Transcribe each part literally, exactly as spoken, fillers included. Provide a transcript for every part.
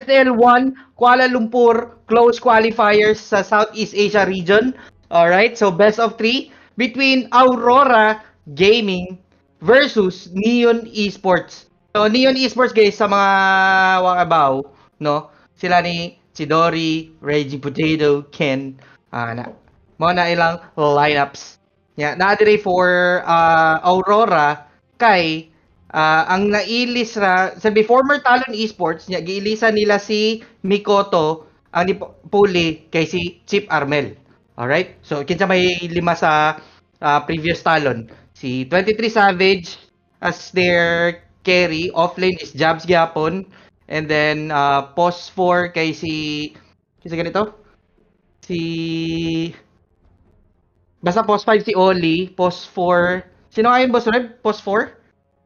L one Kuala Lumpur close qualifiers sa Southeast Asia region. Alright, so best of three between Aurora Gaming versus Neon Esports. So Neon Esports guys sa mga wakabaw, no? Sila ni Chidori, Reggie Potato, Ken, ah na. Mo na ilang lineups. Yeah, na dire for uh, Aurora kay uh, ang nailis ra sa former Talon Esports nya giilisa nila si Mikoto ang puli kay si Chip Armel. Alright? So kinsa may lima sa uh, previous Talon. Si twenty-three Savage as their carry, offlane is Jabs gyapon, and then uh, post four kay si kinsa ganito? Si basta post five si Oli, post four. Sino nga yung boss red? Post four?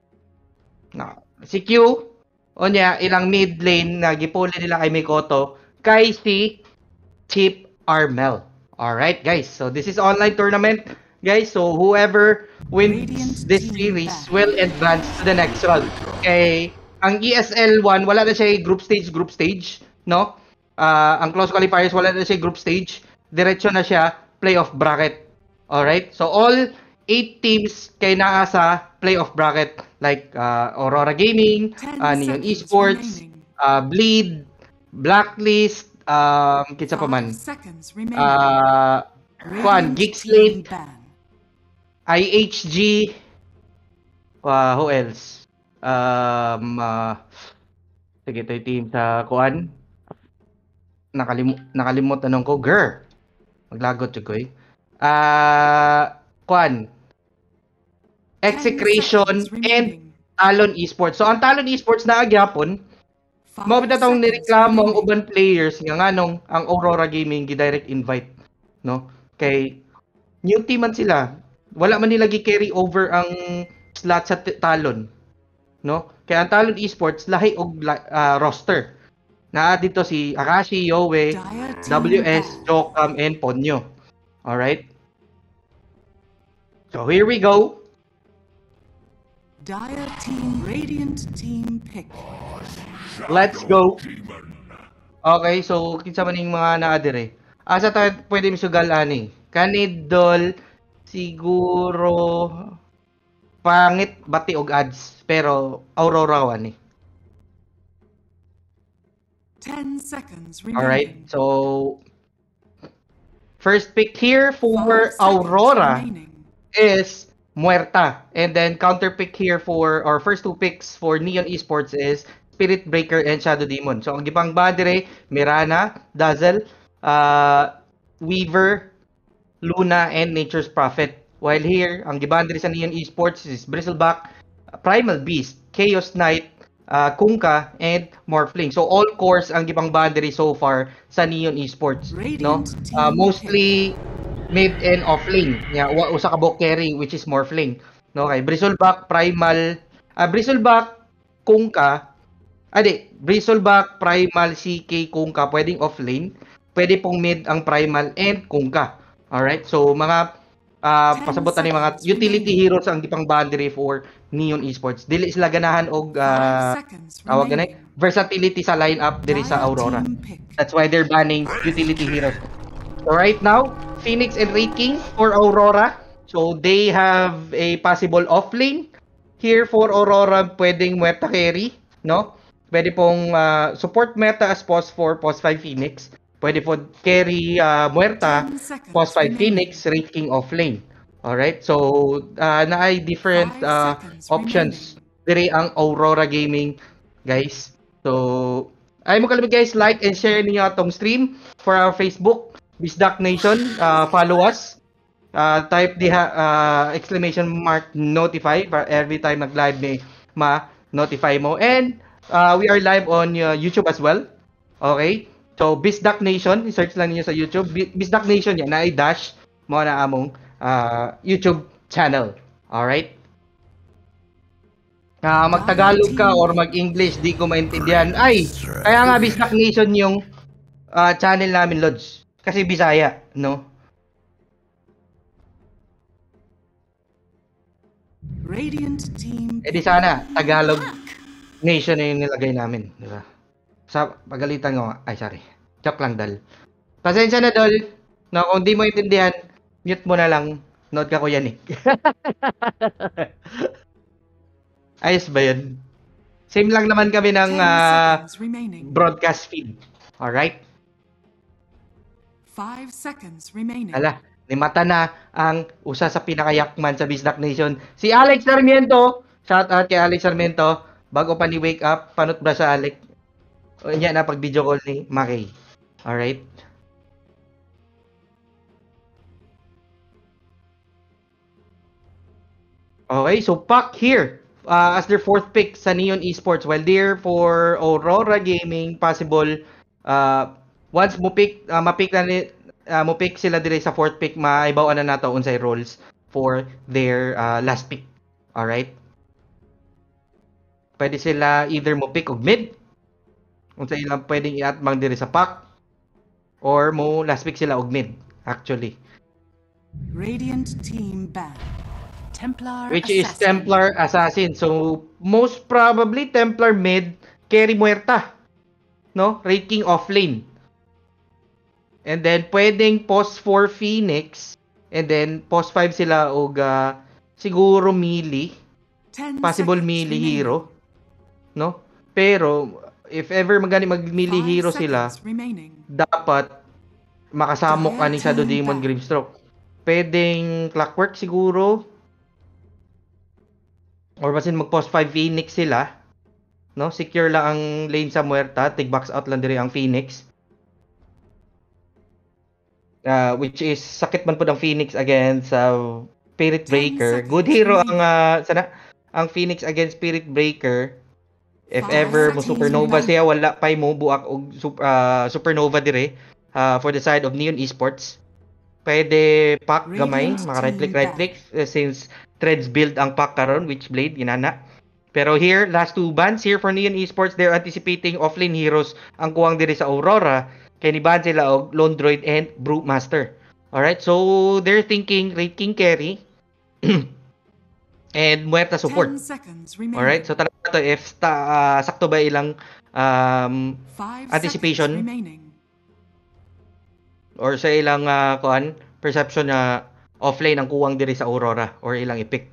No. Si Q. O niya, ilang mid lane na gipuli nila kay Mikoto. Kay si Chip Armel. Alright, guys. So, this is online tournament. Guys, so whoever wins this series will advance to the next round. Okay. Ang E S L one, wala na siya group stage, group stage. No? Uh, ang close qualifiers, wala na siya group stage. Diretso na siya playoff bracket. Alright, so all eight teams kay naa sa playoff bracket like uh, Aurora Gaming, uh, Neon Esports, uh, Bleed, Blacklist, um, kitsa pa man, uh, Kwan, Geekslate, I H G, uh, who else? Um, uh, sige, ito yung team sa Kwan. Nakalimut, nakalimut anong ko, girl. Maglagot yung ko eh. Uh, Kwan, Execration, and Talon Esports. So, ang Talon Esports na agyapon, mabita taong nireklamo ang uban players nga nga nung ang Aurora Gaming gi-direct invite, no? Kay new team man sila. Wala man nila gi-carry over ang slot sa Talon, no? Kaya ang Talon Esports lahi og uh, roster. Na dito si Akashi, Yowe, W S, Jokam, and Ponyo. Alright? So here we go. Dire team, Radiant team pick. Let's go. Okay, so kinsa man ning mga naa dire. Asa ta pwede misugal ani? Kanidol siguro pangit bati og ads pero Aurora wani. ten seconds remaining. All right. So first pick here for Aurora is Muerta. And then counter pick here for, or first two picks for Neon Esports is Spirit Breaker and Shadow Demon. So ang gibang badire, Mirana, Dazzle, uh, Weaver, Luna, and Nature's Prophet. While here, ang gibang badire sa Neon Esports is Bristleback, Primal Beast, Chaos Knight, uh, Kunkka, and Morphling. So all cores ang gibang badire so far sa Neon Esports. No? Uh, mostly mid and off lane. Yeah, usa ka bok carry which is Morphling. No, kay Bristleback, Primal, ah uh, Bristleback, Kunkka. Adi, Bristleback, Primal, C K, Kunkka pwedeng off lane. Pwede pong mid ang Primal and Kunkka. All right? So mga uh, pasabotan ni mga utility heroes ang gipang boundary for Neon Esports. Dili sila ganahan og uh, tawag ganay versatility sa lineup diri sa Aurora. That's why they're banning utility heroes. So right now, Phoenix and Wraith King for Aurora. So they have a possible off-lane. Here for Aurora, pwedeng Muerta carry, no? Pwede pong uh, support Muerta as post four, post five Phoenix. Pwede po carry uh, Muerta, post five Phoenix, Wraith King off-lane. Alright, so uh, na ay different uh, options. Diri ang Aurora Gaming, guys. So, ay mo kalimut guys, like and share niyo atong stream for our Facebook. Bisdak Nation, uh, follow us. Uh, type the uh, exclamation mark notify para every time nag-live may ma-notify mo. And uh, we are live on uh, YouTube as well. Okay? So, Bisdak Nation, search lang niyo sa YouTube. Bisdak Nation yan, na i-dash mo na among uh, YouTube channel. Alright? Uh, mag-Tagalog ka or mag-English, di ko maintindihan. Ay, kaya nga Bisdak Nation yung uh, channel namin, Lods. Kasi Bisaya, no? Radiant team. Eh di sana, Tagalog Nation na yung nilagay namin. Diba? Sa pagalitan ko nga. Ay, sorry. Joke lang, Dol. Pasensya na, Dol. No, kung di mo intindihan, mute mo na lang. Note ka, Kuya Nick. Ayos ba yun? Same lang naman kami ng Ten uh, seconds remaining. broadcast feed. Alright? Five seconds remaining. Ala, ni mata na ang usa sa pinakayakman sa Bisdak Nation. Si Alex Sarmiento. Shout out kay Alex Sarmiento. Bago pa ni wake up, panot ba sa Alex? O niya na pag video call ni Makay. Alright? Okay, so Puck here uh, as their fourth pick sa Neon Esports, while there for Aurora Gaming, possible uh, once mo pick uh, ma-pick na ni, uh, mo pick sila dire sa fourth pick, maibaw na nato unsay roles for their uh, last pick. All right? Pwede sila either mo pick og mid, unsay ilang pwedeng iatmang dire sa Puck, or mo last pick sila og mid actually. Radiant team ban. Templar Which Assassin. is Templar Assassin. So, most probably, Templar mid, carry Muerta. No? Raid King offlane. And then, pwedeng post four Phoenix. And then, post five sila og uh, siguro melee. Possible melee hero. No? Pero, if ever magani mag-melee hero sila, remaining. dapat makasamok ani sa do Demon Grimstroke. Pwedeng Clockwork siguro. Or basin mag-post five Phoenix sila. No? Secure lang ang lane sa Muerta. Tig-box out lang diri ang Phoenix. Uh, which is, sakit man po ng Phoenix against uh, Spirit Breaker. Good hero ang uh, sana, ang Phoenix against Spirit Breaker. If ever mo Supernova siya, wala pa'y mo buak og uh, Supernova dire uh, for the side of Neon Esports. Pwede pack gamay, maka right click right click uh, since Threads build ang pack karon, which blade ginana. Pero here, last two bans here for Neon Esports, they're anticipating offlane heroes ang kuwang diri sa Aurora. Kaya ni-ban sila og Lone Droid and Brewmaster. Alright, so they're thinking Raid King carry and Muerta support. Alright, so talaga to if ta, uh, sakto ba ilang um, anticipation or sa ilang uh, kuan perception na offlane ang kuwang diri sa Aurora or ilang i-pick.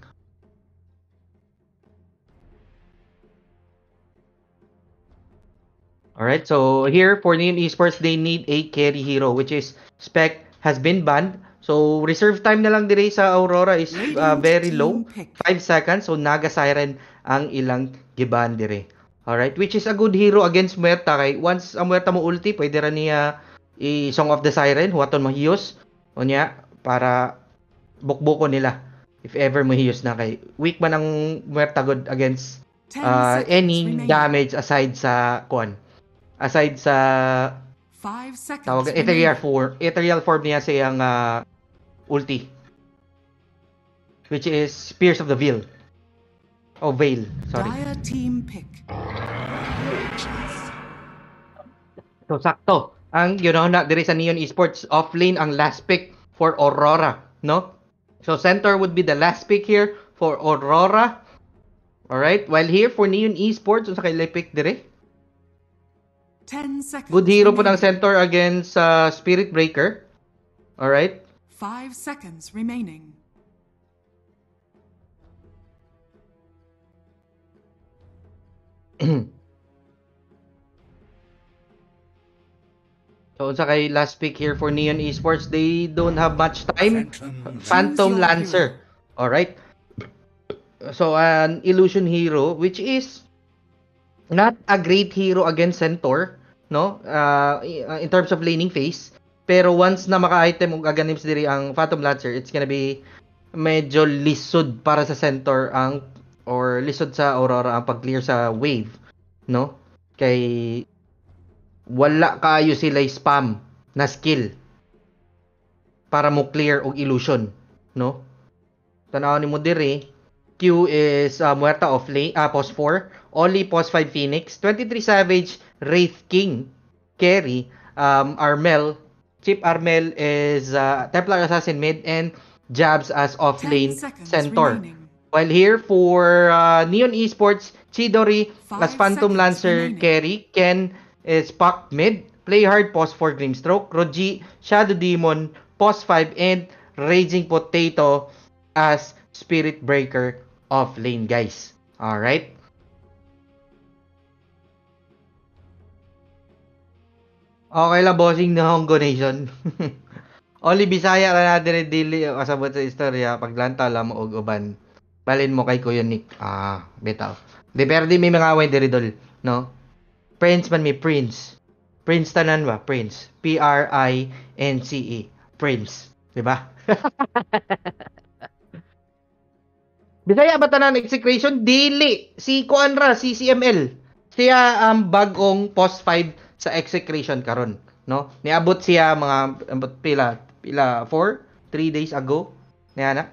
Alright, so here for Neon Esports, they need a carry hero, which is Spec has been banned. So reserve time na lang diri sa Aurora is uh, very low, five seconds. So Naga Siren ang ilang giban diri. Alright, which is a good hero against Muerta. Kay once ang Muerta mo ulti, pwede ra niya i Song of the Siren, huwaton mahiyos. O niya, para bukbuko nila if ever mahiyos na kay weak man ang Muerta good against uh, any damage aside sa kuan aside sa tawag ethereal form ethereal form niya sa iyang uh, ulti, which is Spears of the Veil oh Veil sorry. Team pick. So sakto ang yun na diri sa Neon Esports, offlane ang last pick for Aurora, no? So center would be the last pick here for Aurora. Alright, while here for Neon Esports, unsa kay pick dire? ten seconds. Good hero po ng center against uh, Spirit Breaker. Alright. five seconds remaining. So unsa kay last pick here for Neon Esports, they don't have much time. Phantom Lancer. Alright. So an illusion hero which is not a great hero against Centaur, no? Uh, in terms of laning phase. Pero once na maka-item og aganims diri ang Phantom Lancer, it's gonna be medyo lisod para sa Centaur ang or lisod sa Aurora ang pag-clear sa wave, no? Kay wala kaayo sila spam na skill para mo clear og illusion, no? Tanaw ni mo dire, Q is uh, Muerta off lane, uh, post four, only post five Phoenix, twenty-three Savage, Wraith King, carry, um, Armel, Chip Armel is uh, Templar Assassin mid, and Jabs as off lane Centaur. Remaining. While here for uh, Neon Esports, Chidori as Phantom Lancer remaining. Carry, Ken is Puck mid, Play Hard, pause four, Grimstroke, Roji, Shadow Demon, pause five, and Raging Potato as Spirit Breaker off lane, guys. Alright? Okay lang, bossing na Honggo Nation. Only Bisaya ka natin dili kasabot sa istorya. Paglanta lang mo og uban. Balin mo kay Kuya Nick. Ah, bitaw. Di, pero di may mga away diri dol, no? Prince man may Prince. Prince tanan ba? Prince. P R I N C E. Prince. Diba? Bisaya ba tanan execution? Dili. Si Kuanra, si C M L. Siya ang um, bagong post five sa execution karon, no? Niabot siya mga ambot pila pila four, three days ago. Niya na.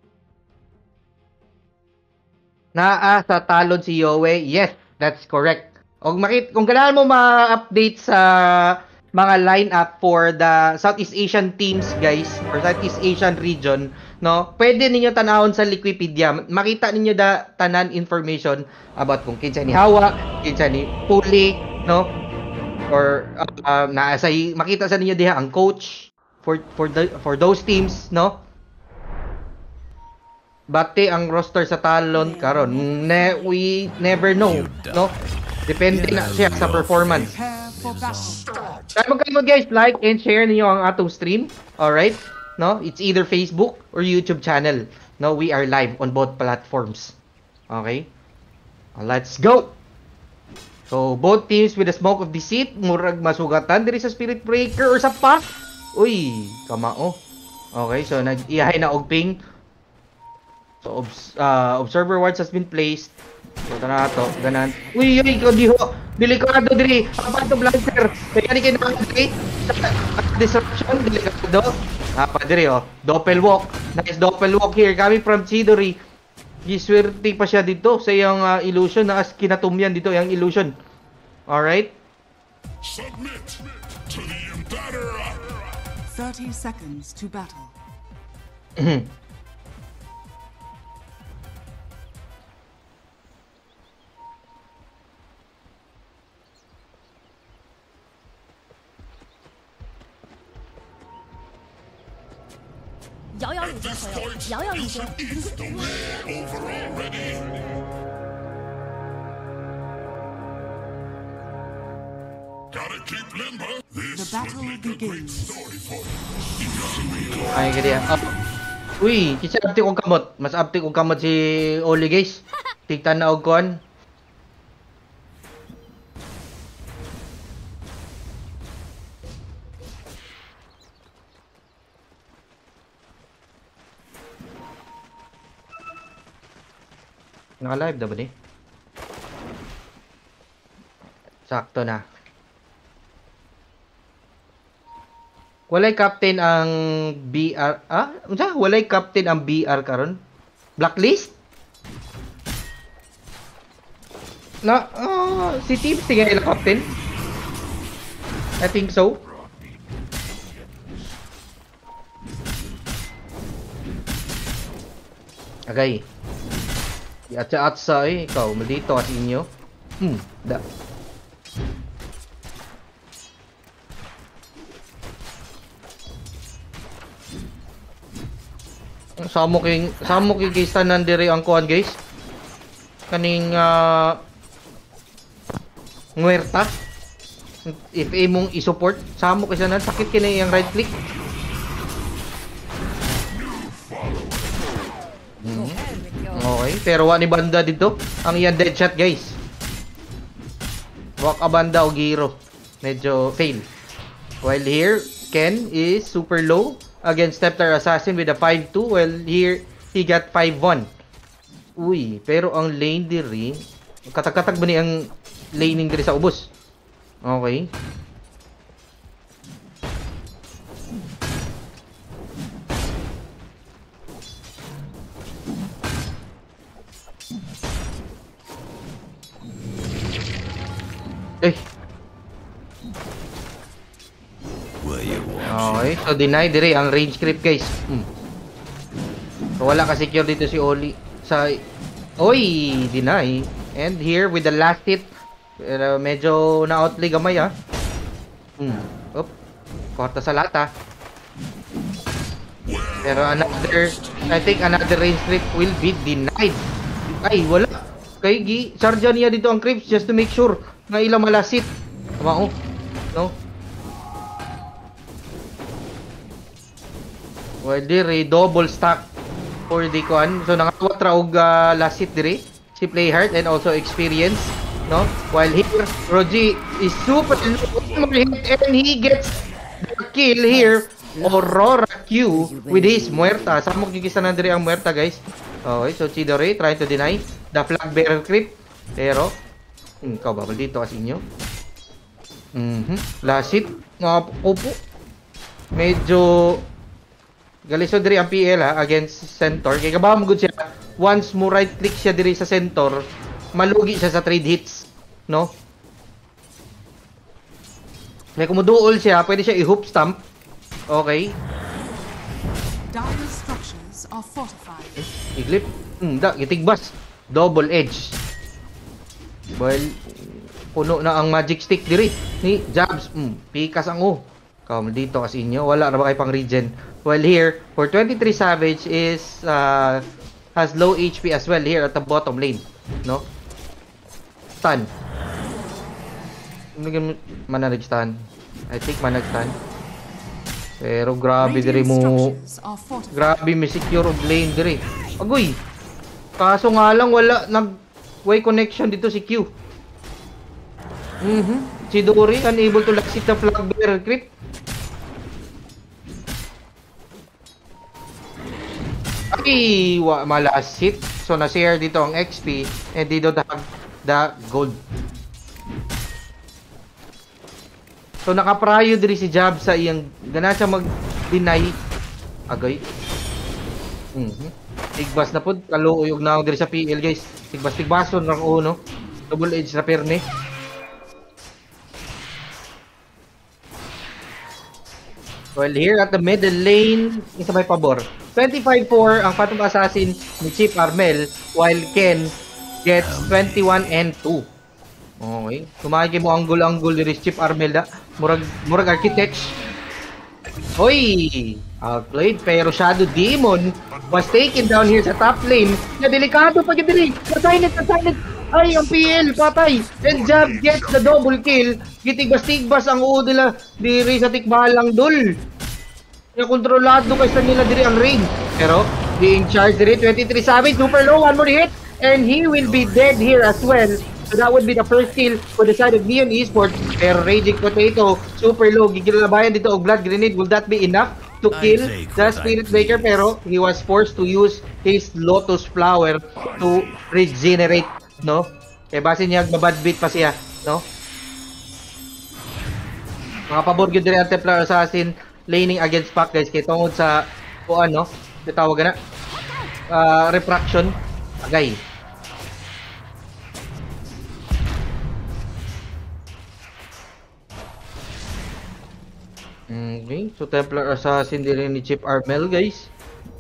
Naa sa talon si Yowie. Yes, that's correct. Og makit kung ganahan mo ma-update sa mga lineup for the Southeast Asian teams, guys, or Southeast Asian region, no? Pwede ninyo tanawon sa Wikipedia. Makita ninyo da tanan information about kung kinsa ni Hawa, kinsa ni Puli, no? Or uh, uh, naasa makita sa ninyo diha ang coach for for the for those teams, no? Bati ang roster sa talon karon. Ne, we never know, no? Depende na siya sa performance. Kaya magkalimod, guys, like and share niyo ang atong stream. All right? No? It's either Facebook or YouTube channel. No, we are live on both platforms. Okay? Let's go. So, both teams with the smoke of deceit, murag masugatan diri sa Spirit Breaker or sa pack. Uy, kamao. Okay, so nag-iyahay na og ping. So, obs uh, observer wards has been placed. So, tara to, ganan. Uy, uy, ko diho. Delikado diri. Apa to blaster? Kaya ni kay nakadiri. Disruption, delikado. Apa diri oh. Doppel walk. Nice doppel walk here coming from Chidori. Giswerte pa siya dito sa iyang uh, illusion na as kinatumyan dito yung illusion. Alright? Submit to the Emperor. thirty seconds to battle. At this point, you should eat the way over already. Gotta keep limber. The battle begins. Ay, kaya. Oh. Uy, kasi abti kong kamot. Mas abti kong kamot si Oli, guys. Tigtan na og kuan. Naka-live na ba ni? Sakto na. Walay captain ang B R. Ah? Unsa? Walay captain ang B R karon? Blacklist? Na, uh, si Team sige ila captain? I think so. Okay. Atsa-atsa eh, ikaw, maldito at inyo. Hmm, da. Samo king, samo king guys tanan diri ang kuan, guys. Kaning uh, Muerta. If imong i-support, samo kay sanan sakit kini yang right click. Okay, pero wa ni banda dito. Ang iyan dead shot, guys. Wak a banda o giro. Medyo fail. While here, Ken is super low against Steptar Assassin with a five two. While here, he got five one. Uy, pero ang lane diri, katag-katag ba ni ang laning diri sa ubos? Okay. Eh. Okay, so deny dire ang range creep, guys. Hmm. So wala ka secure dito si Oli sa. Oy, deny. And here with the last hit Pero medyo na-outplay gamay ah. Hmm. Op. Korta sa lata. Pero another, I think another range creep will be denied. Ay, wala. Kay Gi, sarja niya dito ang creeps just to make sure na ilang malasit. Tama oh. No? Well, dire, double stack for the con. So, nakawat ra og uh, lasit dire. Si Playhard and also experience. No? While here, Roji is super low and he gets the kill here. Aurora Q with his Muerta. Samok yung kisa nandiri ang Muerta, guys. Okay, so Chidori trying to deny the flag bearer creep. Pero, hmm, ikaw babal dito kasi inyo. Mm-hmm. Lasit. Nga, opo. Medyo galiso diri ang P L ha, against Centaur. Kaya kabahan mo good siya. Once mo right click siya diri sa Centaur, malugi siya sa trade hits, no? May kumuduol siya, pwede siya i-hoop stamp. Okay. Dire structures are fortified. Eh, iglip. Hmm, da, gitigbas. Double edge. Well, puno na ang magic stick diri. Ni jabs, hmm, pikas ang o. Come dito kasi inyo, wala na ba kay pang regen? Well here, for twenty-three Savage is uh, has low H P as well here at the bottom lane, no? Stun. Manag stun. I think manag stun. Pero grabe diri mo. Grabe mi secure og lane diri. Agoy. Kaso nga lang wala nag way connection dito si Q. Mhm. Si Dori unable to exit the flag bearer creep. Ay, wa malasit. So na-share dito ang X P and dito the, the gold. So nakaprayo diri si Jab sa iyang gana siya mag-deny. Agay. Mhm. Tigbas na pud kaluoy og naog diri sa P L, guys. Tigbas tigbason rang uno. Double edge na perme. Well, here at the middle lane, isa may pabor. twenty-five four ang Phantom Assassin ni Chip Armel, while Ken gets twenty-one and two. Okay. Kumaki mo anggol-anggol diri si Chip Armel da. Murag murag architect. Hoy! Outplayed, pero Shadow Demon was taken down here sa top lane. Na delikado pa diri. Silent, silent. Ay, ang P L, patay. And Jab gets the double kill. Gitigbas-tigbas ang uod nila diri sa tikbalang dul. Na kontrolado kasi nila diri ang ring. Pero, being charged diri, twenty-three Savage, super low, one more hit. And he will be dead here as well. So that would be the first kill for the side of Neon Esports. Pero Raging Potato, super low. Gigilabayan dito og Blood Grenade. Will that be enough to kill the Spirit Breaker? Pero he was forced to use his Lotus Flower to regenerate, no? Kaya base niya babad beat pa siya, no? Mga pabor gyud diri ang Templar Assassin laning against Pac, guys, kay tungod sa o ano, tawag na uh, refraction agay. Okay, so Templar Assassin din ni Chip Armel, guys.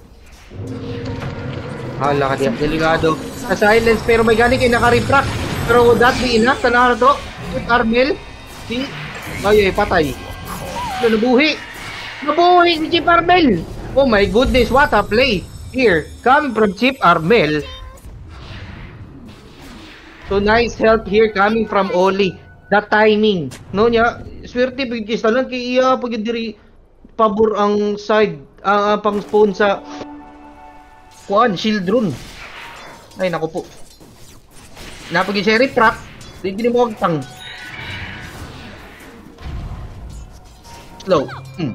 Hala ka diyan, delikado. Sa silence, pero may gani kayo naka-refract. Pero would that be enough? Sa to? Chip Armel? Si? Ay, ay, patay. Ano, nabuhi. Nabuhi si Chip Armel. Oh my goodness, what a play. Here, coming from Chip Armel. So nice help here coming from Oli. The timing, no niya, swerte pag kistalan kay iya pag diri pabor ang side ang uh, pang spawn sa kuan shield rune. Ay nako po. Napag sheriff trap, di gini mo tang. Slow. Hmm.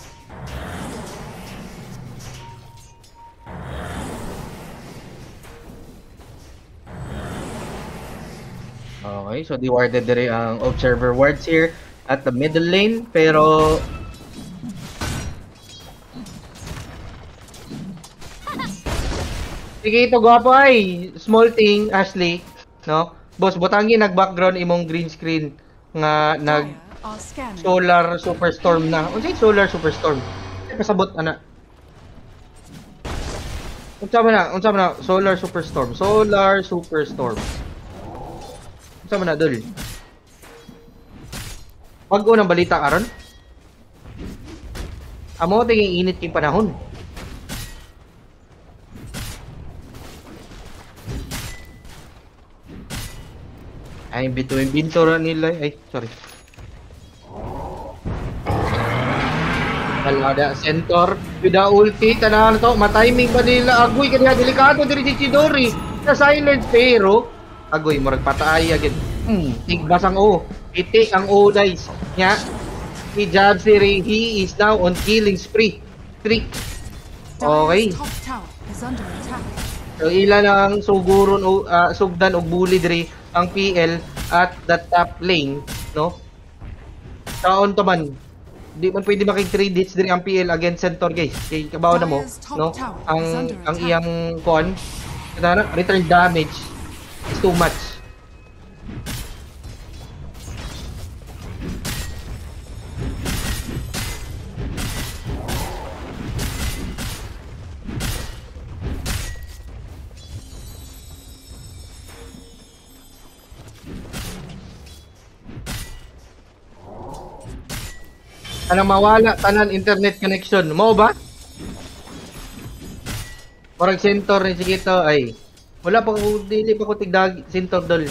Okay, so rewarded diri ang observer wards here at the middle lane, pero sige ito gwapo ay small thing Ashley, no? Boss butangi nag-background imong green screen nga nag solar superstorm na. Unsay solar superstorm? Kasabot ana. Unsa man na? Unsa man na? Solar superstorm. Solar superstorm. Sama na dul. Bago ng balita karon. Amo tingin init king panahon. Ay, bituin binto na nila. Ay, sorry. Kalada, Centaur. Wida ulti, tanahan to. Matiming pa nila. Agoy, kanya delikado diri si Chidori. Sa silent, pero agoy, marag patay agad. Hmm, tigbas ang O. Iti ang O, guys. Nya, si Jabsiri, he is now on killing spree. Streak. Okay. So, ilan ang suguron o uh, sugdan o bully diri ang P L at the top lane, no? Taon to man. Di man pwede makig three hits diri ang P L against Centaur, guys. Kay kabaw na mo, no? Ang ang iyang con, kada return damage is too much. Anong mawala tanan internet connection mo ba? Porag Centaur ni Sigito ay wala pa ko dili pa ko tigdag Centaur dol.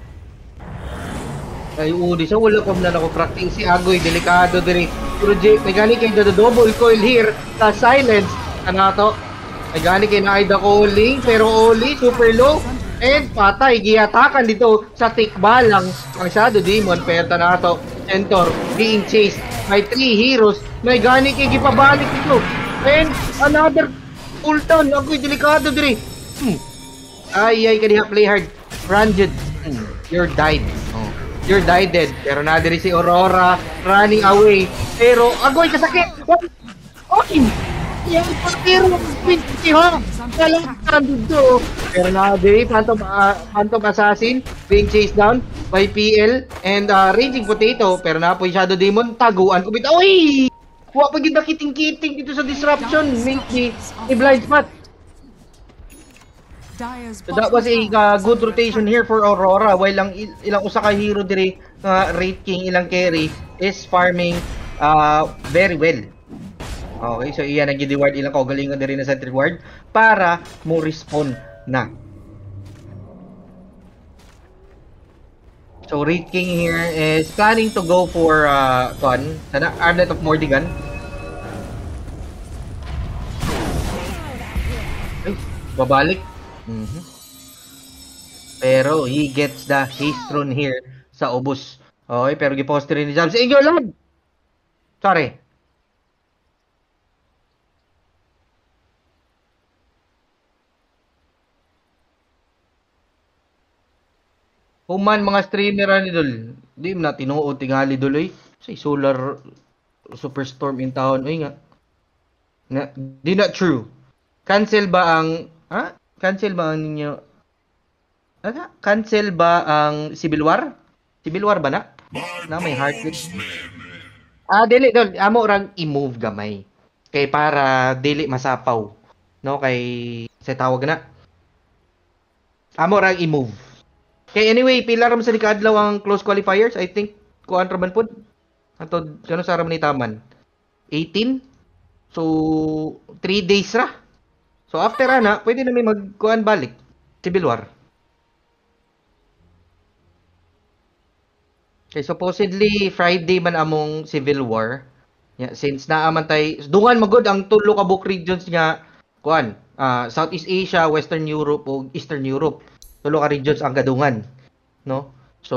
Ay udi so wala ko na ako practice si Agoy delikado diri. Pero J may gani kay the double coil here sa silence ana to. May gani kay na ida calling pero Oli super low and patay giatakan dito sa tikbalang ang Shadow Demon pero na to Centaur being chased by three heroes. May gani kay gipabalik dito. And another ultan. Ako'y delikado diri. Hmm. Ay ay kaniya play hard. Branded. Hmm. You're died. Oh. You're died dead. Pero na diri si Aurora running away. Pero agoy kasakit. Okay. Yang pero pinti ha. Kalang dito. Pero na diri Phantom uh, Phantom Assassin being chased down by P L and uh, Raging Potato. Pero na po yung Shadow Demon taguan ko bit. Oy! Wa pa gid kiting-kiting dito sa disruption ni ni, ni Blind Spot. So that was a uh, good rotation here for Aurora while lang il ilang usa ka hero diri nga uh, Wraith King ilang carry is farming uh, very well. Okay, so iyan ang gidi-ward ilang kaugalingon diri na sentry ward para mo respawn na. So Wraith King here is planning to go for uh con, sana Armlet of Mordigan. Ay, babalik. Mm-hmm. Pero he gets the haste rune here sa ubos. Okay, pero giposte rin ni Jabs. Ingo lang. Sorry. Human mga streamer ni dol. Di na tinuod tingali dol eh. Say solar superstorm in town oy nga. Na, di not true. Cancel ba ang ha? Cancel ba ang ninyo? Ano? Cancel ba ang Civil War? Civil War ba na? Na may heartbeat. Ah, dili dol. Amo rang i-move gamay. Kay para dili masapaw. No kay sa tawag na. Amo rang i-move. Okay, anyway, pila ram sa likadlaw ang close qualifiers. I think kuan ra man pud. Atod kano sa ram ni taman? eighteen. So three days ra. So after ana, pwede na may magkuan balik. Civil War. Okay, supposedly Friday man among Civil War. Yeah, since naaman tay dungan magod ang tulo ka book regions nga kuan, uh, Southeast Asia, Western Europe ug Eastern Europe. Tulo ka regions ang gadungan, no? So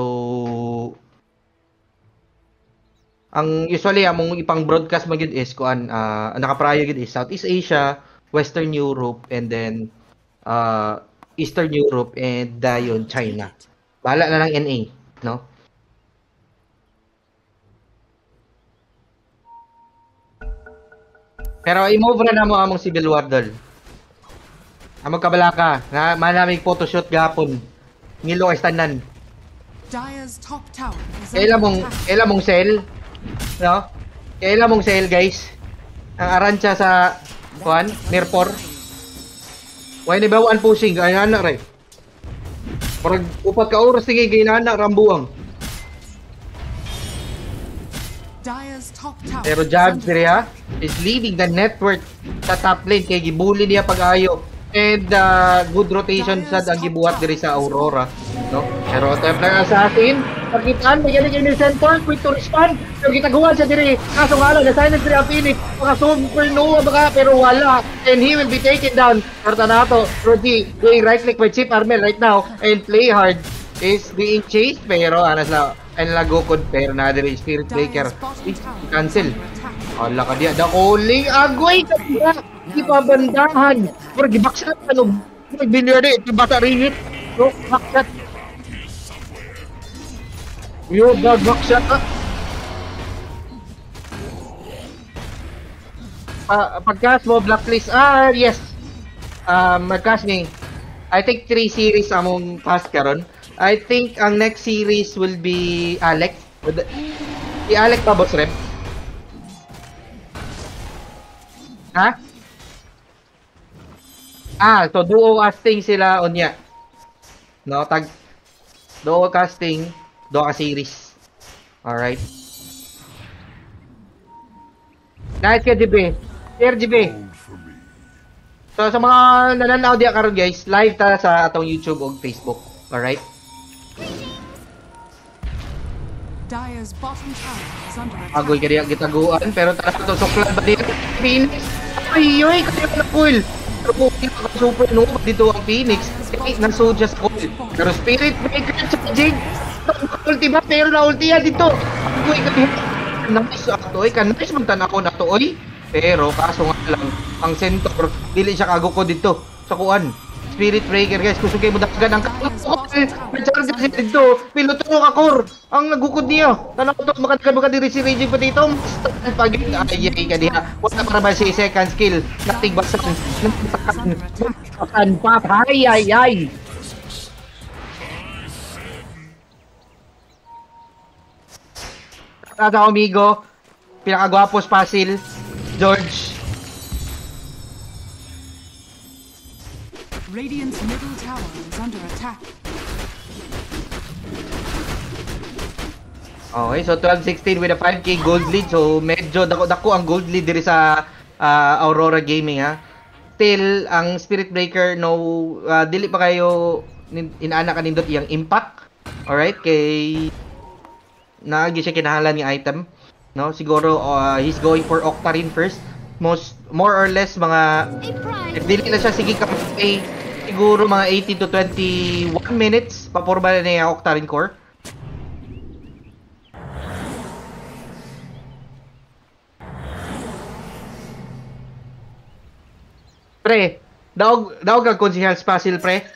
ang usually among ipang broadcast magid is kuan uh, nakaprayo gid is Southeast Asia, Western Europe and then uh, Eastern Europe and dayon China. Bahala na lang N A, no? Pero i-move na mo among Civil War dol. Among kabalaka, na manamig photoshoot gapon. Ngilo kay tanan. Kailan mong kailan mong sell, no? Kailan mong sell, guys? Ang aransya sa kuan, Nirpor. Why ni bawaan pushing ay anak ray. Parang upat ka oras tingay ginana rambuang. Dire's top tower Pero is Jabs under diri ha is leading the network sa top lane kay gibuli niya pag-ayo. And uh, good rotation sad ang gibuhat diri sa Aurora, no? Pero Templar Assassin, pakitaan may galing in center, quick to respond. Pero gitaguan siya diri. Kaso nga lang, na-silence diri ang Phoenix. Mga supernova baka pero wala. And he will be taken down. Pero tanato, Roddy doing right click by Chip Armel right now and play hard is being chased pero anas na ay nalagukod pero na diri Spirit Breaker cancel. Ala ka diya the calling agway ka diya di pabandahan pero gibaksa ano nagbinyo di bata ringit so bakit yo baksa ah pagkas mo blacklist ah yes um magkas ni I think three series among pass karon. I think ang next series will be Alex. Si Alex pa boss rep. Ha? Ah, so duo casting sila onya. No, tag duo casting, duo ka series. All right. Nice ka G B. Sir G B. So sa mga nananaw diya karon guys, live ta sa atong YouTube o Facebook. All right. Dire's bottom tower is under attack. Agoy ka diya gitaguan pero tara to suklan ba dito Phoenix. Ay yoy kaya na cool. Pero kung super no dito ang Phoenix, eh nasud siya sa cool. Pero Spirit Breaker sa Jig. Ulti ba pero na ulti ya dito. Agoy ka diya. Nice ato ay kan nice magtanaw na to oy. Pero kaso nga lang ang center dili siya kagukod dito sa kuan. Spirit Breaker guys, kung sugay mo dagan ang kakor. Nagsaran kasi dito, piloto ka core. Ang nagukod niya. Tanaw to, makatagal ka diri si Raging pa dito. Pagin, ay ay ka diha. Wala para ba si second skill. Natigbasan. Natigbasan pa. Ay ay ay. Tata amigo, pinakagwapos Pasil, George. Radiant's middle tower is under attack. Okay, so twelve sixteen with a five K gold lead. So medyo dako-dako ang gold lead diri sa uh, Aurora Gaming ha. Still ang Spirit Breaker no uh, dili pa kayo inaana kanindot iyang impact. All right, kay naagi siya kinahanglan nga item, no? Siguro uh, he's going for Octarine first. Most more or less mga if dili na siya sige ka eh, siguro mga eighteen to twenty-one minutes paporba na niya Octarine core. Pre, daog daog kag konsehal Spasil pre.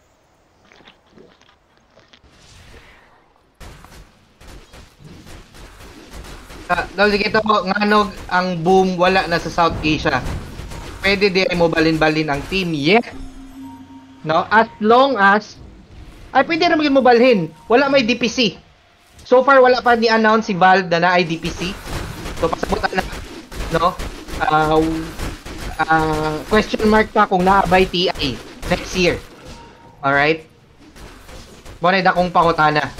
Ah, daw sige to nganog ang boom wala na sa South Asia. Pwede di mo balin-balin ang team yet. No, as long as ay pwede na maging mo balhin. Wala may D P C. So far wala pa ni-announce si Valve na na ay D P C. So pasabutan na no. Uh, uh, question mark pa kung na-buy T I next year. All right? Mo na dakong pangutana.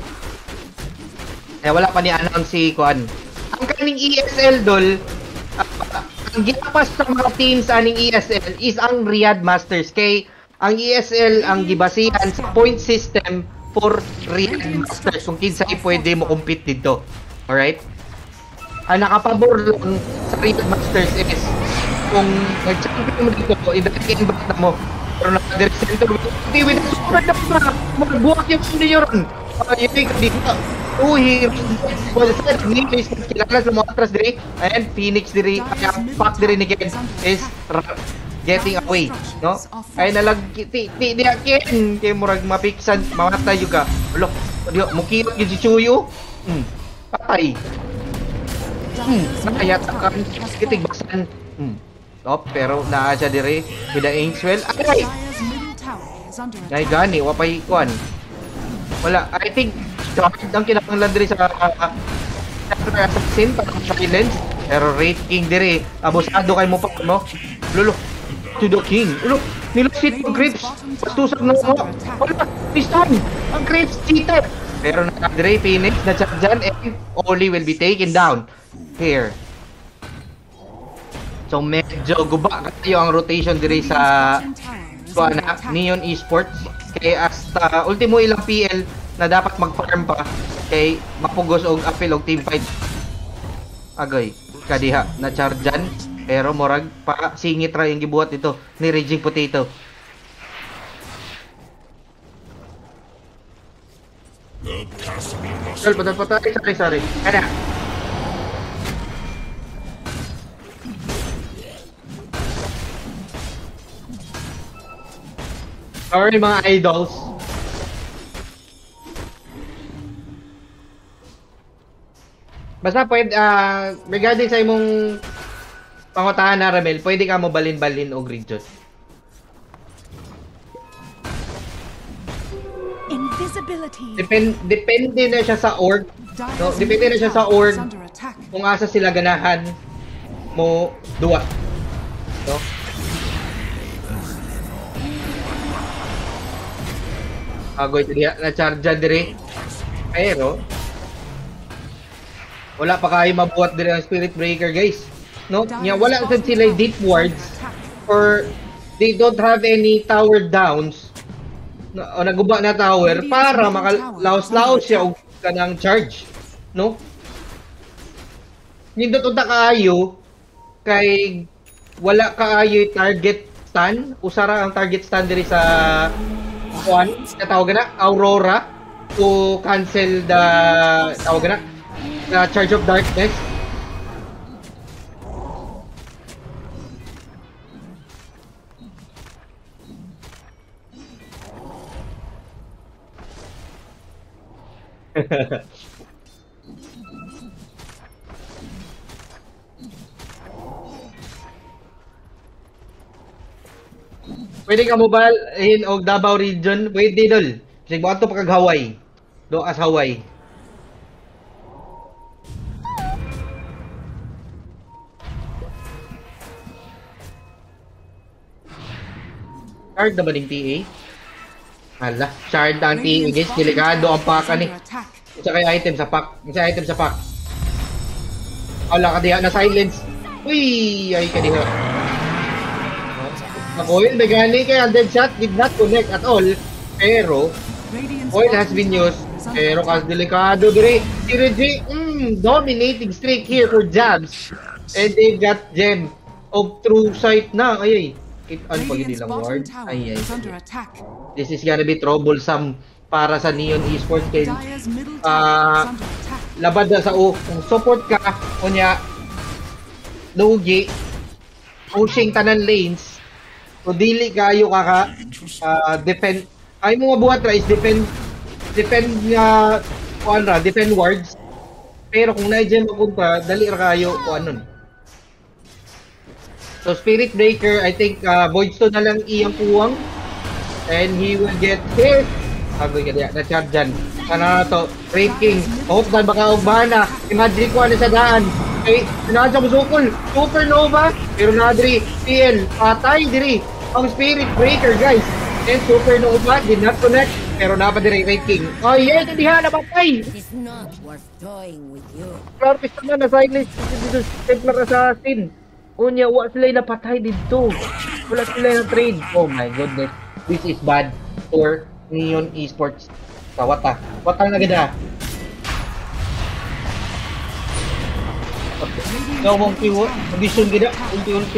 Eh wala pa ni-announce si Kuan. Ang kaning E S L dol, uh, ang gipas sa mga teams aning E S L is ang Riyadh Masters kay ang E S L ang gibasihan sa point system for Riyadh Masters kung kinsay pwede mo compete dito. Alright? Ang nakapabor lang sa Riyadh Masters is kung nag-champion mo dito, i-invite na mo. Pero naka-direct center with the super na pa, magbuwak yung senior. Ay, yun ka dito. Two heroes. For the side, Nilis, kilala sa mga atras diri. And Phoenix diri, kaya pack diri ni Ken is getting away, no? Ay nalag ti ti di akin kay murag mapiksan, mamatay juga. Ulo, diyo mukiyot gyud si Chuyo. Hmm. Patay. Hmm, nakayat kan kitig baksan. Hmm. Top, pero naa siya diri with the Ainswell. Ay! Ay gani, wapay kuan. Wala, I think Dark ang kinakanglan diri sa uh, assassin para silence. Pero Wraith King diri, abusado kay mo pa no. Lulo, to the king. Lulo, nilusit yung creeps. Pastusag na mo. Wala, piston. Ang creeps cheater. Pero na Dre, Phoenix, na dyan, and Oli will be taken down here. So medyo guba kayo ang rotation dire sa kuan na Neon Esports. Kay hasta ultimo ilang P L na dapat mag-farm pa kay mapugos og apil og team fight. Agay, kadiha na chargean pero morag pa singit ra yung gibuhat ito ni Raging Potato. Well, patay patay, sorry sorry. Ana. Sorry mga idols. Basta pwede, uh, regarding sa imong pangutahan na Ramel, pwede ka mo balin-balin o region. Invisibility. Depend, depende na siya sa org. No? Depende na siya sa org kung asa sila ganahan mo duwa. No? Agoy tadiya na charge dire. Pero wala pa kayo mabuhat dire ang Spirit Breaker, guys. No? Nya wala sad sila deep wards or they don't have any tower downs. Na, o naguba na tower para makalaos-laos siya og kanang charge, no? Nindot unta kaayo kay wala kaayo target stun, usara ang target stun diri sa one, tawag na Aurora to cancel the tawag na the Charge of Darkness. Pwede ka mobile in og Davao region, pwede dol. Sige mo ato pa kag Hawaii. Do as Hawaii. Shard na ba ng T A? Hala, shard na ang T A, guys. Delikado ang pack ni. Isa kay item sa pack. Isa item sa pack. Hala, kadiha na silence. Uy, ay kadiha. Oil, Megani kay Undead Shot did not connect at all. Pero, oil has been used. Pero kas delikado dire. Si Reggie, mm, dominating streak here for Jabs. And they got gem of true sight na. Ay, ay. Keep on pag hindi lang ward. Ay, ay. This is gonna be troublesome para sa Neon Esports. Kay, uh, labad na sa O. Kung support ka, kunya, lugi, pushing tanan lanes, so dili kayo kaka uh, defend ay mo mabuhat ra is defend defend nga kuan ra defend wards pero kung naay gem mapunta dali ra kayo kuan nun. So Spirit Breaker I think uh, Voidstone na lang iyang kuwang and he will get hit. Sabi ka diya na charge dyan kana to Great King hope na baka ugbana imagine ko ano sa daan ay nandiyan mo sukol Supernova pero nadri P L patay diri ang Spirit Breaker, guys. And Supernova did not connect pero napadiri Great King. Oh yes, hindi ha napatay. It is not worth toying with you. Clarpis naman na silence dito Templar Assassin. Unya wa sila napatay dito. Wala sila na trade. Oh my goodness. This is bad for Neon Esports. Kawata. Wata na ganda. No mong kiwo, condition gida, ulti-ulti.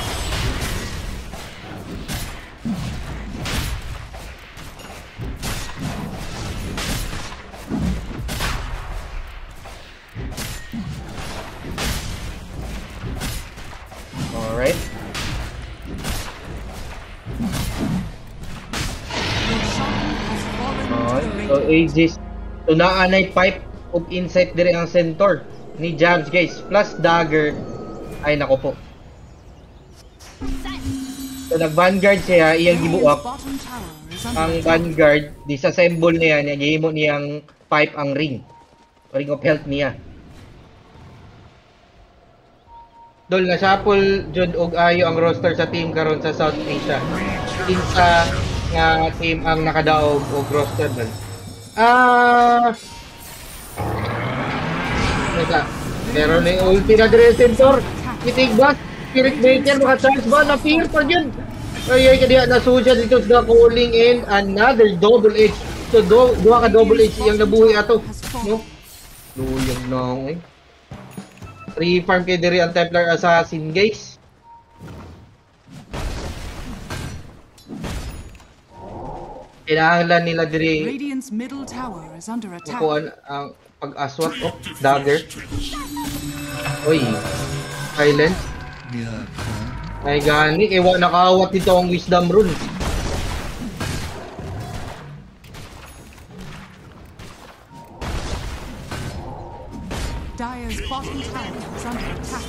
Alright. Alright. So Aegis. So naanay pipe of insight dire ang centaur ni Jabs, guys. Plus dagger. Ay nako po. So nag-vanguard siya, iyang gibuak. Ang vanguard, disassemble niya, niya gihimo niyang pipe ang ring. Ring of health niya. Dol nga sapol jud og ayo ang roster sa team karon sa South Asia. Kinsa nga team ang nakadaog og roster dol. Ah... Teka. Meron na yung ulti na Dresentor. Itigbas. Spirit Breaker. Maka-charge ba? Na-fear pa dyan. Ay, ay, kaya nasuja dito sa calling in another double H. So, do, duha ka double H yung nabuhi ato. No? Luyag na ako eh. Free farm kay diri ang Templar Assassin, guys. Kailangan nila diri Radiant's middle tower is under attack. kukuhan ang pag-aswat. Oh, dagger. Uy. Silent. Ay gani, ewa nakawat dito ang wisdom rune. Dire's bottom tower is under attack.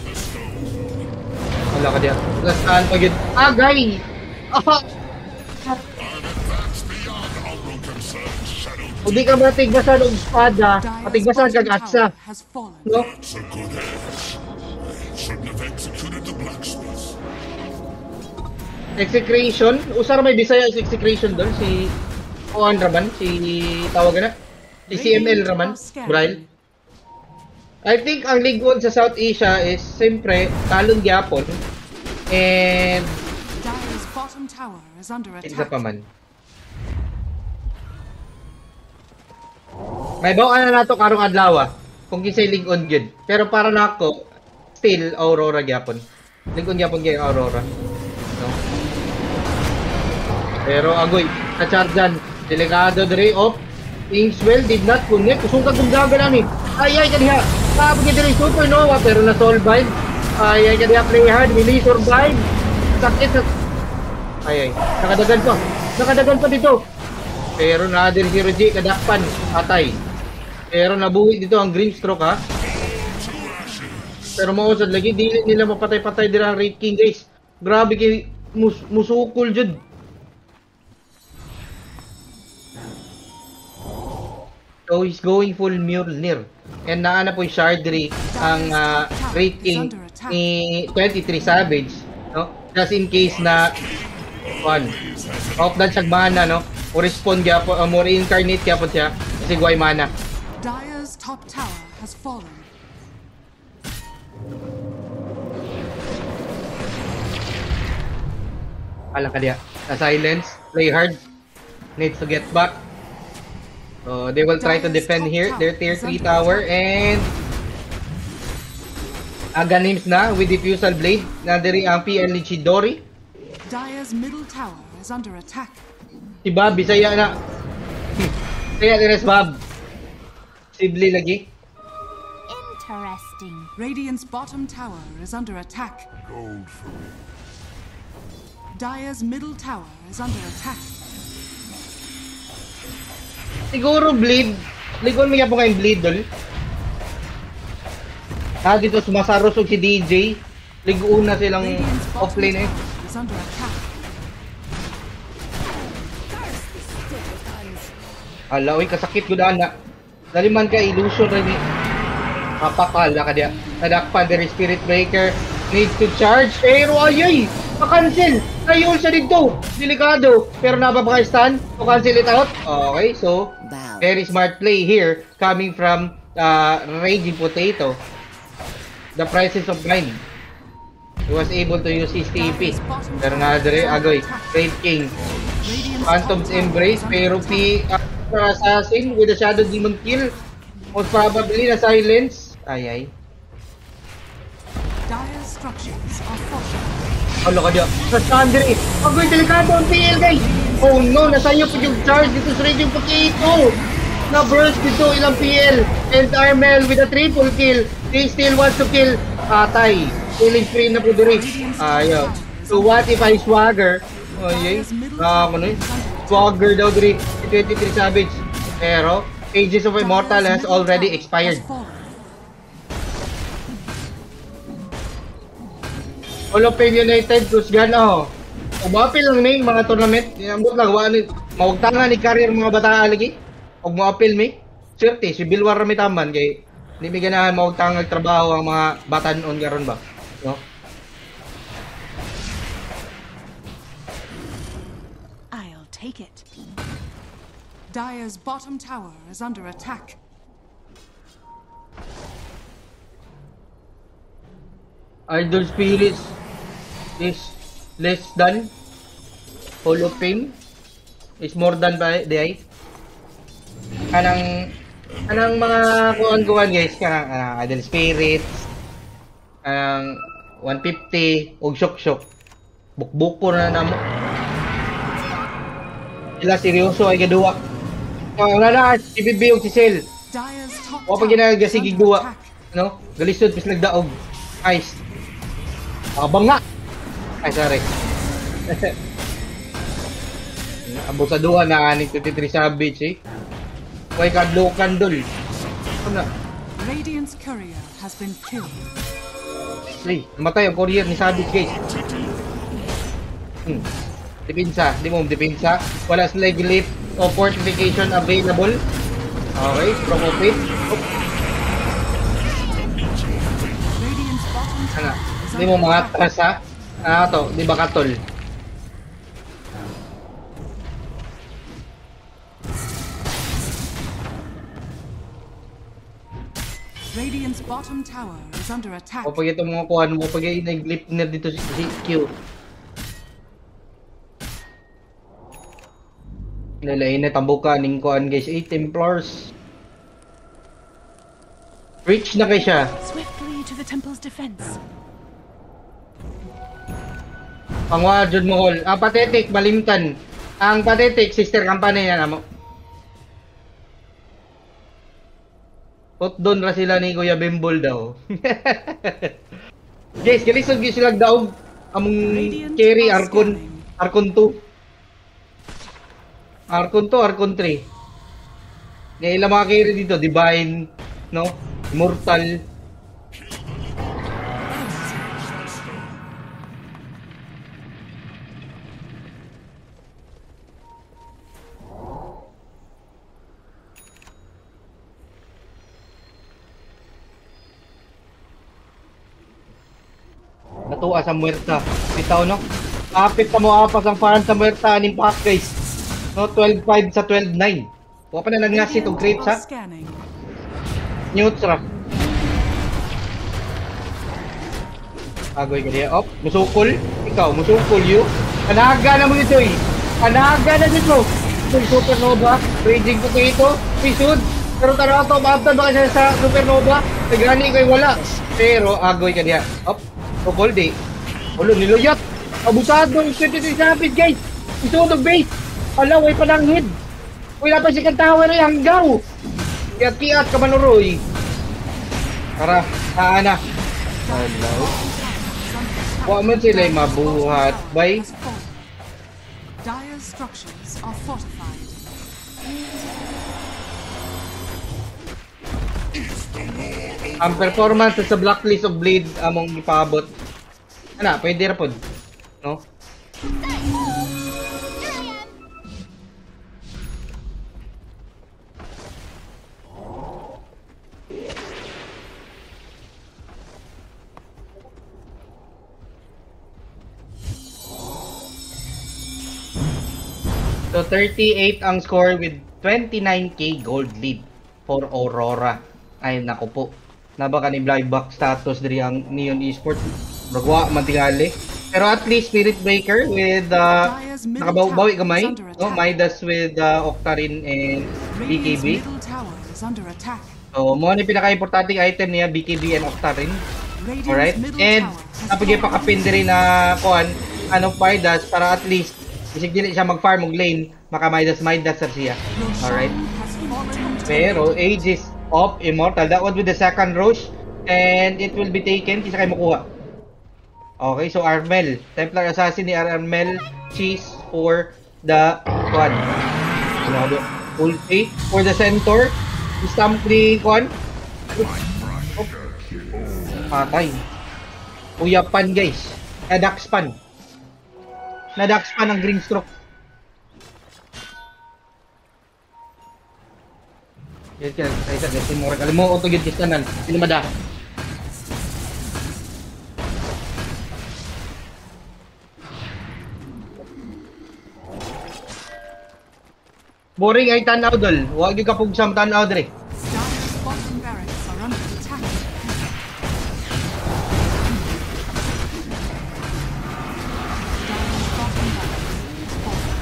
Wala ka diyan. Lastaan pa yun. Agay! Ah! Hindi ka ba tigbasan ng espada, patigbasan kag atsa. Has fallen. No? That's a good edge. Shouldn't have executed the blacksmith. Execration? Usar may Bisaya sa execration doon. Si Juan Raman. Si tawag na. Si C M L Raman. Braille. I think ang League One sa South Asia is siyempre Talon Gyapon. And Dire's bottom tower is under isa attack. pa man. May bawaan na nato karong adlaw kung kisay League On gyud. Pero para nako still Aurora gyapon. League On gyapon gyud Aurora. No? Pero agoy, sa chargean, delikado diri of Kingswell did not connect. Kusong kag gumgaga na ni. Ay ay kaniya. Tapos diri supernova pero na survive. Ay ay kaniya play hard, really survive. Sakit sa ay ay, nakadagan pa. Nakadagan pa dito. Pero na din si Roger kadakpan, atay. Pero nabuhi dito ang Green Stroke ha. Pero mausad lagi dili nila mapatay-patay dira ang Raid King guys. Grabe kay mus musukol jud. So he's going full Mjolnir. And naana po yung Shardry ang uh, Raid King ni twenty-three Savage, no? Just in case na one off dan siya mana, no? O respond kaya po, uh, more incarnate kaya po siya kasi guay mana. Dire's top tower has fallen. Ala ka diya. Sa silence, play hard. Needs to get back. So they will try to defend here their tier three tower and Aganims na with Diffusal Blade. Nandiri ang P L ni Chidori. Dire's middle tower is under attack. Si Bob, Bisaya na. Kaya deres Bob. Sibli lagi. Interesting. Radiant's bottom tower is under attack. Gold for me. Dire's middle tower is under attack. Siguro bleed. Ligon mo yan po kayong bleed dol. Ah, dito sumasaros og si D J. Ligoon na silang Radiant's bottom offlane eh. tower is under attack. Ala, oy, kasakit ko daan na. Daliman ka, illusion rin eh. Mapakala ka diya. Nadakpan, there is Spirit Breaker. Needs to charge. Pero ayay! Pa-cancel! Ayun siya dito! Delikado! Pero napapaka-stun. To cancel it out. Okay, so very smart play here coming from uh, Raging Potato. The Prices of Mind. He was able to use his T P. Pero nga dere, agoy. Raid King. Phantom's Embrace. Pero P... Uh, Assassin with a Shadow Demon kill. Most probably na silence. Ay ay. Dire's structures are falling. Ano ka dyan? Sa standard eh. Agoy, delikado ang P L guys. Oh no, nasayo po yung charge dito sa Raging Potato. Na-burst dito ilang P L. And Armel with a triple kill. They still wants to kill Atay. Killing spree na po dito. Ayaw. So what if I swagger? Oh yay. Ah, ano eh. Swagger daw dito. twenty-three Savage. Pero, Ages of Immortal has already expired. All of Fame United, Kusgan oh. Umapil lang may mga tournament. Ambot lang, wala ni mawagtangan ni career mga bata lagi. Ug moapil mi. Swerte si Bilwar mi taman kay hindi mi ganahan mawagtangan trabaho ang mga batanon karon ba. No? I'll take it. Dire's bottom tower is under attack. Idol Spirits is less than Hall of Fame is more than by the kanang kanang mga kuan-kuan guys, kanang uh, Idol Spirits, kanang one fifty og syok-syok bukbuk po na namo sila seryoso ay gaduwa wala na si Bibi og si Cell wa pa ginaga sige duwa no galisod pis nagdaog ice abang nga ay sorry abot sa duha na aning twenty-three Savage eh way kadlokan dol ano Radiant's courier has been killed. Ay, namatay ang courier ni Savage guys. Hmm. Depensa, di mo depensa. Wala sila glip o fortification available. Okay, profit. Oh. Radiant's bottom Ano? tower is Di mo under mga attack. atras ha? Ano to? Di ba katol? Radiant's bottom tower is under attack. O pag ito mga kuhan mo, pag yung nag-glip na dito si, si Q. Nalain na tambuka ning kuhan guys, eight Templars. Reach na kay siya. Swiftly to the temple's defense. Pangwadjod mo hol. Ah, pathetic, balimtan. Ang pathetic, sister company na namo. Pot doon ra sila ni Kuya Bimbol daw. Guys, galisod gyud sila daog among carry Arcon, Arcon two. Arcon two, Arcon three. Nga ilang mga carry dito, Divine, no? Immortal. Natuwa sa muerta. Bitaw no? Kapit pa mo apas ang fan sa muerta aning pack guys. No, twelve five sa twelve nine. Wa pa na nagngasi tong creeps ha. Scanning. Newt ra. Agoy ka diya. Op, musukol. Ikaw, musukol you. Kanaga na mo ito eh. Kanaga na dito. Ito'y supernova. Raging ko ito. Pisud. Pero tara ito, maabtan ba siya sa supernova? Nagani ko'y wala. Pero agoy ka diya. Op. O Goldie. Ulo niluyot. Abusado yung twenty-three Savage guys. Isunog base. Ala, way pa ng head. Wala pa si kantawa na yung hanggaw. Kiat-kiat ka manuroy. Tara, haan na. Hello. Wa man sila mabuhat. Bay. Dire's structures are fortified. Ang performance sa Blacklist of Blade among ipaabot. Ana, pwede ra pod. No? So thirty-eight ang score with twenty-nine K gold lead for Aurora. Ay nako po. Naba ka ni Blybox status diri ang Neon Esports. Bagwa man tingali. Pero at least Spirit Breaker with uh, nakabawi gamay. No, Midas with uh, Octarine and B K B. Middle tower is under attack. So mo ni pinaka-importanting item niya B K B and Octarine. Alright? And napagay pa kapin diri na kuan ano Midas para at least isig dili siya mag-farm og lane, maka Midas Midas sa siya. Alright? Pero Aegis of Immortal, that would be the second Roche and it will be taken, kisa kayo makuha. Okay, so Armel, Templar Assassin ni Armel, Cheese for the one. Ulti for the Centaur, stamp ni Kwan. Oh. Patay. Uyapan guys, Nadaxpan. Nadaxpan ang green stroke. Yes, yes, saya sa kasi mo kali mo auto gid kistanan. Dili mada. Boring ay tanaw dol. Huwag yung kapugsam tanaw dre. Dire's bottom barracks are under attack. Dire's bottom barracks is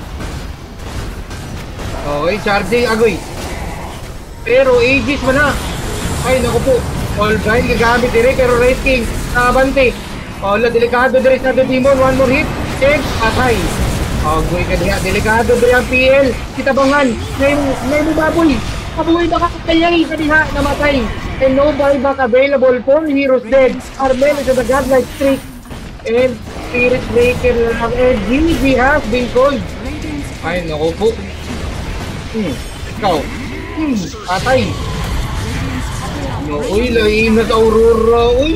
falling. Okay, charging agoy. Pero Aegis man na. Ay, naku po. All right, gagamit dire pero Red King. Abante. Oh, la delikado dire sa Demon. One more hit. And patay. Agoy ka diha. Delikado dire ang P L. Kitabangan. May, may bumaboy. Kabuhay baka kayay ka diha. Namatay. And no buyback available. Four heroes dead. Armel is a godlike streak. And Spirit Breaker lang. And G G has been called. Ay, naku po. Hmm. Ikaw. Hmm. Patay. No, uy, lain na sa Aurora, uy.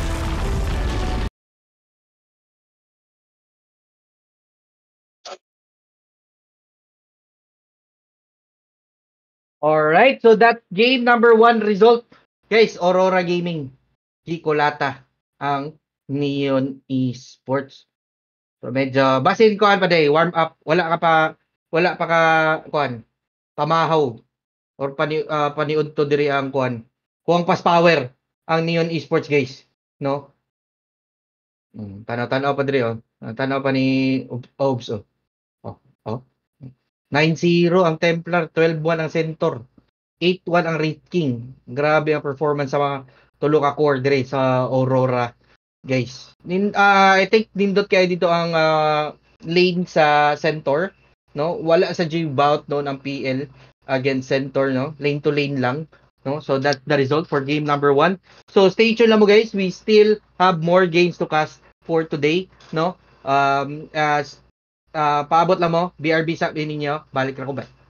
Alright, so that game number one result. Guys, Aurora Gaming. Gikolata ang Neon Esports. So medyo, basin ko pa day, warm up. Wala ka pa, wala pa ka, kuan, pamahaw. Or pani, uh, paniud to diri ang kuan. Kuwang pas power ang Neon Esports guys, no? Hmm, tanaw-tanaw pa diri oh. Tanaw pa ni Obs oh. Oh, oh. nine zero ang Templar, twelve one ang Centaur, eight one ang Wraith King. Grabe ang performance sa mga tulo ka core diri sa Aurora, guys. Nin uh, I think nindot kay dito ang uh, lane sa Centaur, no? Wala sa G-bout noon ang P L against Centaur, no? Lane to lane lang. No, so that's the result for game number one. So stay tuned lang mo guys. We still have more games to cast for today. No, um, as uh, paabot lang mo. B R B sa ninyo. Balik na ko ba?